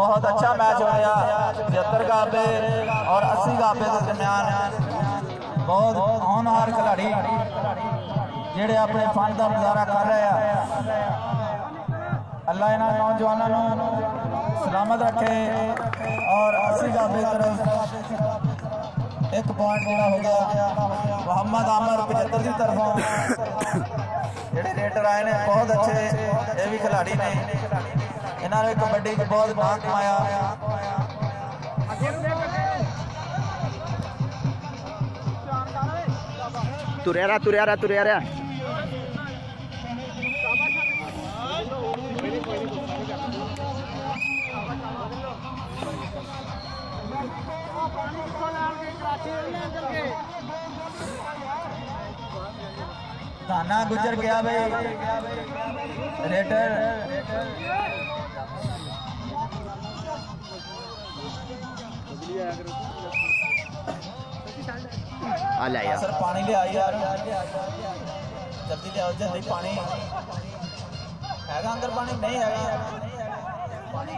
बहुत अच्छा मैच होया 75 गाबे और 80 गाबे के दरम्यान। बहुत होनहार खिलाड़ी जेड़े अपने फन का मुजाहरा कर रहे हैं। अल्लाह इन्होंने नौजवानों सलामत रखे। और 80 गाबे तरफ एक पॉइंट जोड़ा हो गया मोहम्मद आमर 75 की तरफों जेडे रेडर आए ने बहुत अच्छे ये भी खिलाड़ी ने। इन्होंने कबड्डी च बहुत नाम कमाया। तुरिया रहा थाना गुजर गया भाई रेडर। सर पानी ले आई यार, जल्दी ले आओ जल्दी। पानी हैगा अंदर? पानी नहीं है पानी।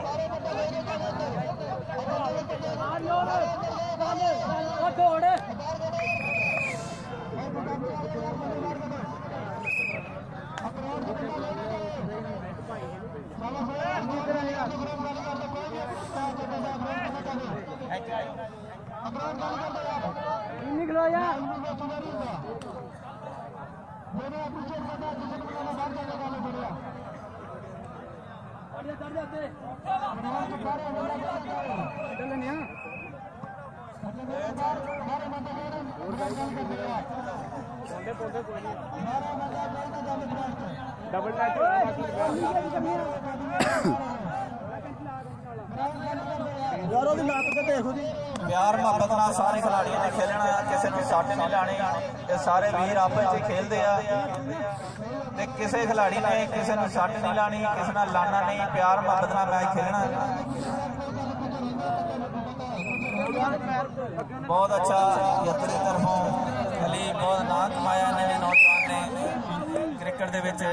निकलो यार। प्यार मोहब्बत नाल सारे खिलाड़ियों ने खेलना, किसी ने सट नहीं लानी। ये सारे वीर आपस में खेलते हैं, किसी खिलाड़ी ने किसी ने सट नहीं लानी, किसी ने लाना नहीं। प्यार मोहब्बत नाल मैच खेलना। बहुत अच्छा यत्री तरफों अली बहुत नाम कमाया नवे नौजवान ने क्रिकेट दे विच।